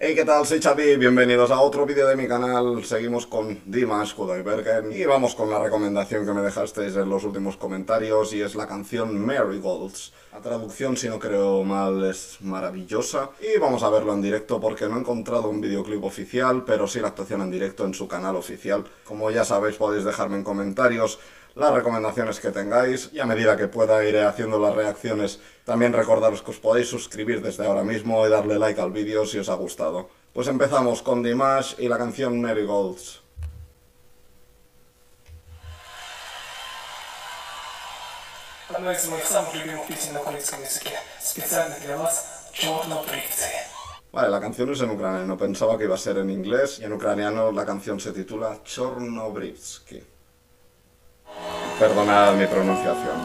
Hey, ¿qué tal? Soy Xavi, bienvenidos a otro vídeo de mi canal. Seguimos con Dimash Kudaibergen y vamos con la recomendación que me dejasteis en los últimos comentarios y es la canción Marigolds. La traducción, si no creo mal, es maravillosa y vamos a verlo en directo porque no he encontrado un videoclip oficial, pero sí la actuación en directo en su canal oficial. Como ya sabéis, podéis dejarme en comentarios las recomendaciones que tengáis y a medida que pueda iré haciendo las reacciones. También recordaros que os podéis suscribir desde ahora mismo y darle like al vídeo si os ha gustado. Pues empezamos con Dimash y la canción Marigolds. Одна из моих самых любимых песен на корейском языке. Специально для вас «Чернобривцы». Vale, la canción es en ucraniano, pensaba que iba a ser en inglés y en ucraniano la canción se titula Chornobrivsky. Perdonad mi pronunciación.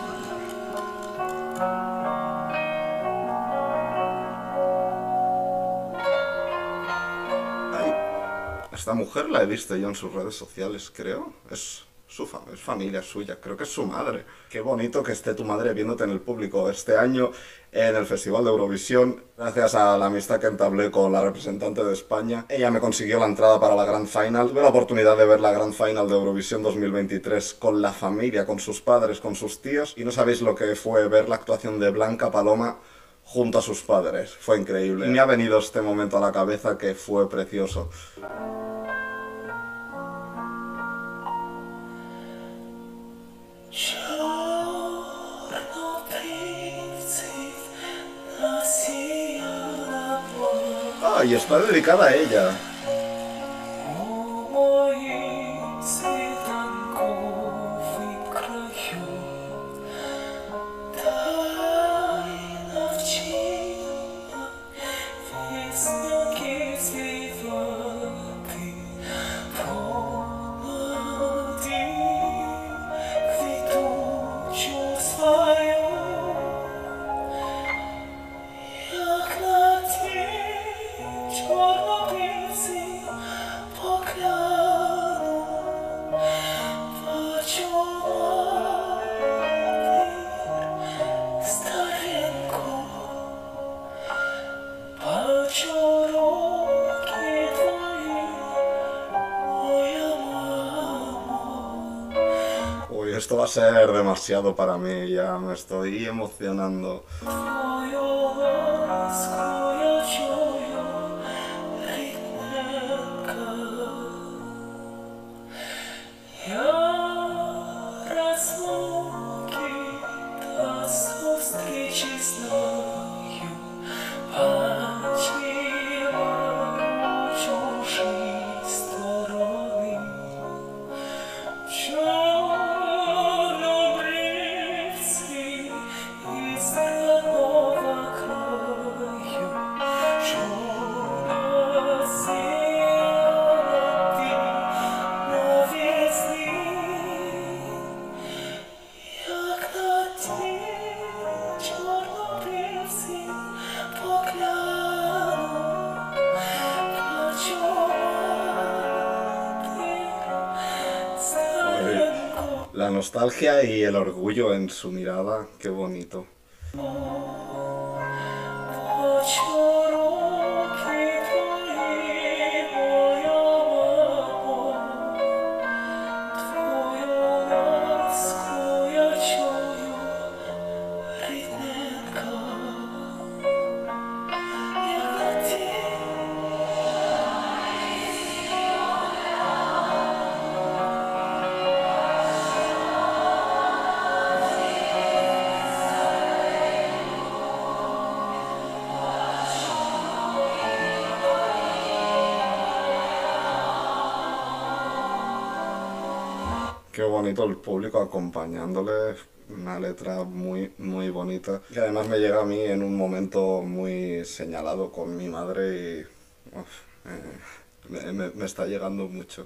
Ay, esta mujer la he visto yo en sus redes sociales, creo. Es familia suya, creo que es su madre. Qué bonito que esté tu madre viéndote en el público. Este año en el Festival de Eurovisión, gracias a la amistad que entablé con la representante de España, ella me consiguió la entrada para la Grand Final. Tuve la oportunidad de ver la Grand Final de Eurovisión 2023 con la familia, con sus padres, con sus tíos, y no sabéis lo que fue ver la actuación de Blanca Paloma junto a sus padres. Fue increíble. Y me ha venido este momento a la cabeza que fue precioso. Ah, y está dedicada a ella. Uy, esto va a ser demasiado para mí, ya me estoy emocionando. La nostalgia y el orgullo en su mirada, qué bonito. Qué bonito el público acompañándole, una letra muy bonita. Y además me llega a mí en un momento muy señalado con mi madre y me está llegando mucho.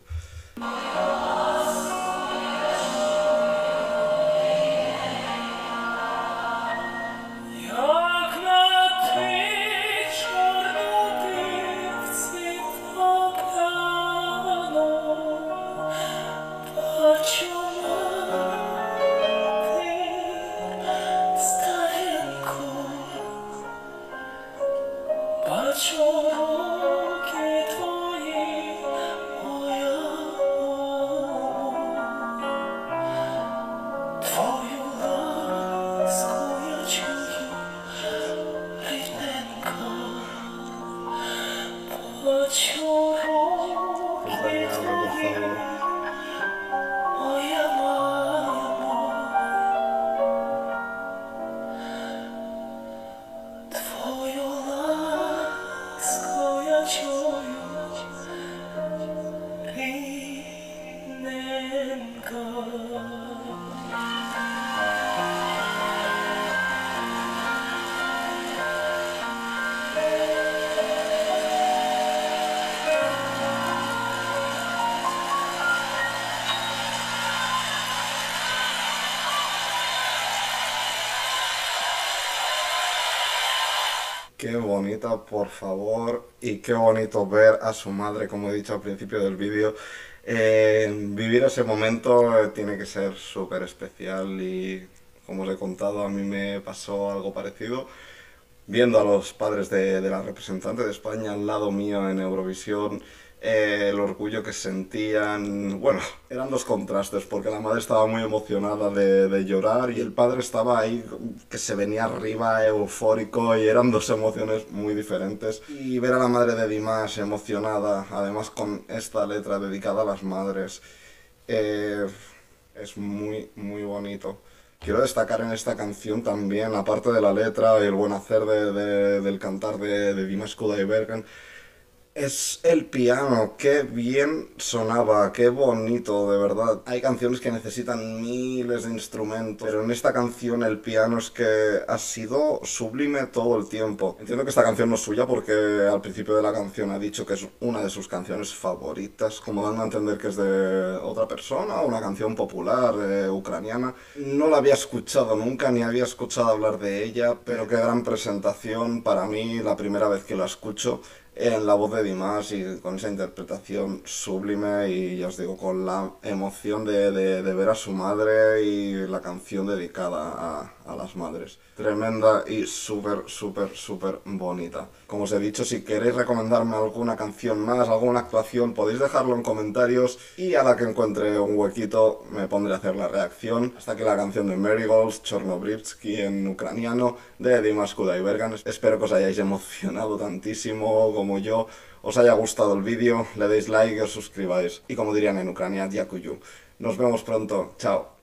Qué bonita, por favor, y qué bonito ver a su madre, como he dicho al principio del vídeo. Vivir ese momento tiene que ser súper especial y, como os he contado, a mí me pasó algo parecido. Viendo a los padres de la representante de España al lado mío en Eurovisión, el orgullo que sentían, bueno, eran dos contrastes, porque la madre estaba muy emocionada de llorar y el padre estaba ahí que se venía arriba, eufórico, y eran dos emociones muy diferentes. Y ver a la madre de Dimash emocionada, además con esta letra dedicada a las madres, eh, es muy, muy bonito. Quiero destacar en esta canción también, aparte de la letra y el buen hacer del cantar de Dimash Kudaibergen, es el piano. Qué bien sonaba, qué bonito, de verdad. Hay canciones que necesitan miles de instrumentos, pero en esta canción el piano es que ha sido sublime todo el tiempo. Entiendo que esta canción no es suya porque al principio de la canción ha dicho que es una de sus canciones favoritas, como dando a entender que es de otra persona, una canción popular ucraniana. No la había escuchado nunca, ni había escuchado hablar de ella, pero qué gran presentación para mí, la primera vez que la escucho, en la voz de Dimash y con esa interpretación sublime y ya os digo, con la emoción de ver a su madre y la canción dedicada a las madres. Tremenda y súper, súper, súper bonita. Como os he dicho, si queréis recomendarme alguna canción más, alguna actuación, podéis dejarlo en comentarios y a la que encuentre un huequito me pondré a hacer la reacción. Hasta aquí la canción de Marigolds, Chornobritsky en ucraniano, de Dimash Kudaibergen. Espero que os hayáis emocionado tantísimo como yo, os haya gustado el vídeo, le deis like y os suscribáis. Y como dirían en Ucrania, Yakuyu. Nos vemos pronto, chao.